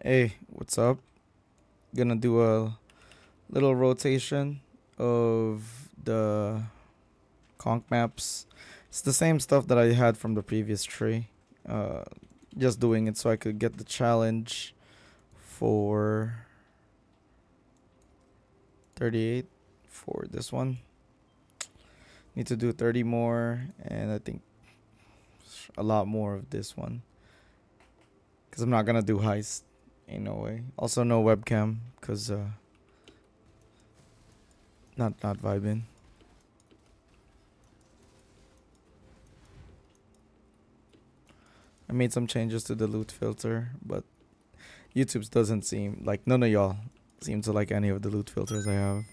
Hey, what's up? Gonna do a little rotation of the Conq maps. It's the same stuff that I had from the previous tree. Uh, just doing it so I could get the challenge for 38 for this one. Need to do 30 more, and I think a lot more of this one. Because I'm not gonna do heist. Ain't no way. Also, no webcam, because not vibing. I made some changes to the loot filter, but YouTube's doesn't seem like none of y'all seem to like any of the loot filters I have.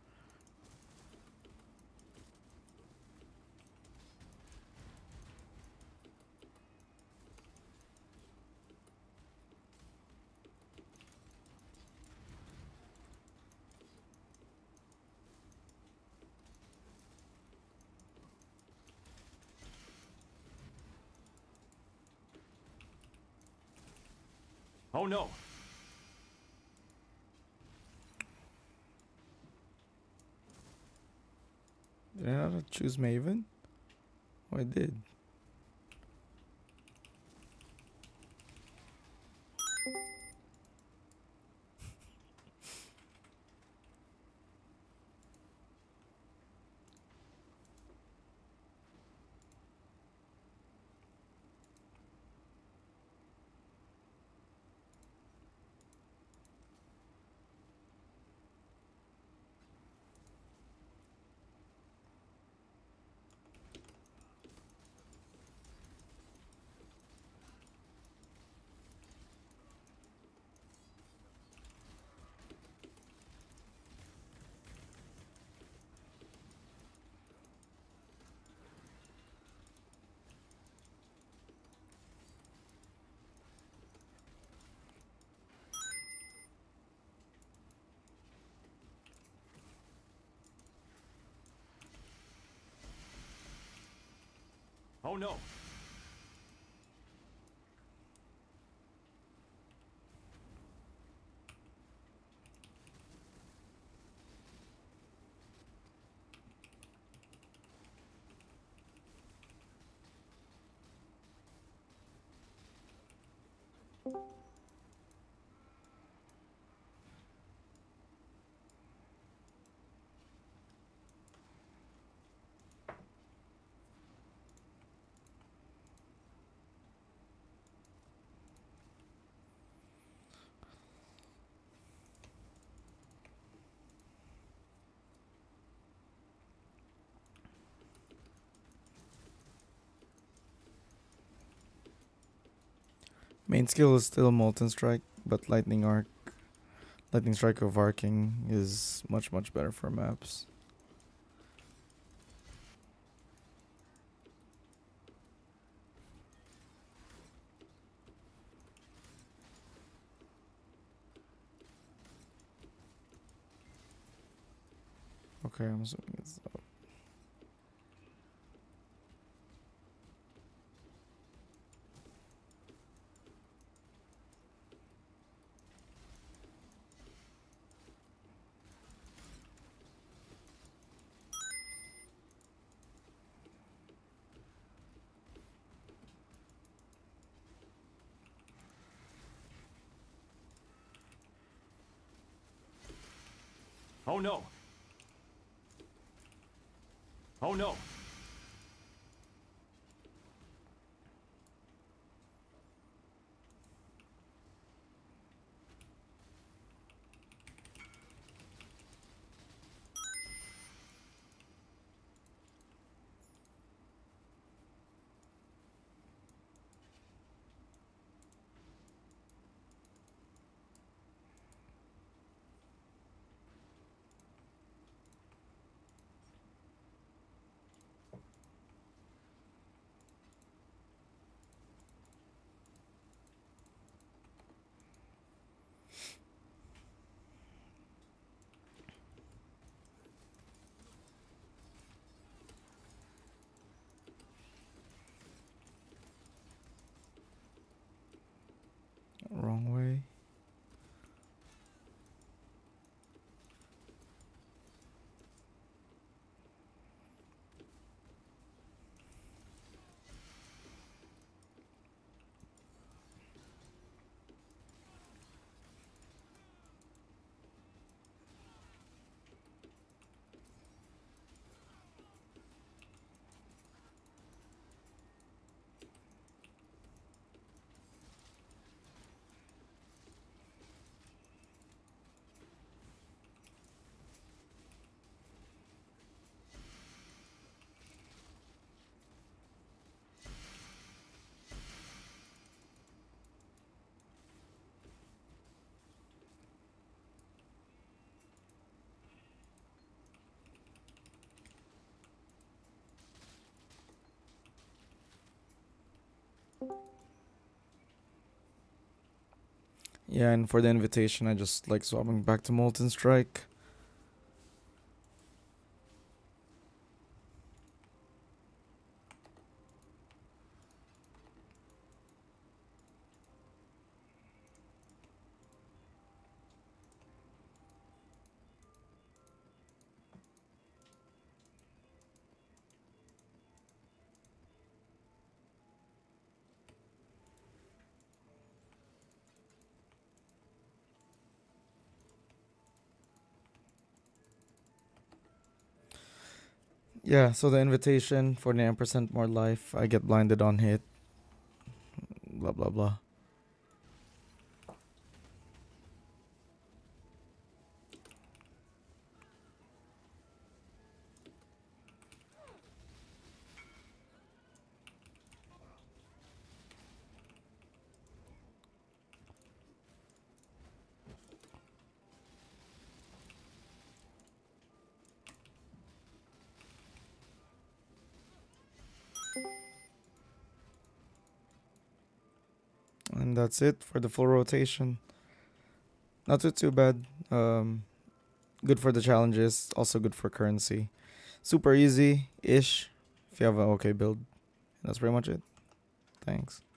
Oh no! Did I not choose Maven? Oh, I did. Oh no! Main skill is still Molten Strike, but Lightning Strike of Arcing is much better for maps. Okay, I'm assuming it's up. Oh no! Oh no! Yeah, and for the invitation, I just like swapping back to Molten Strike. Yeah, so the invitation for 9% more life. I get blinded on hit. Blah blah blah. And that's it for the full rotation. Not too bad. Good for the challenges. Also good for currency. Super easy ish if you have an okay build. That's pretty much it. Thanks.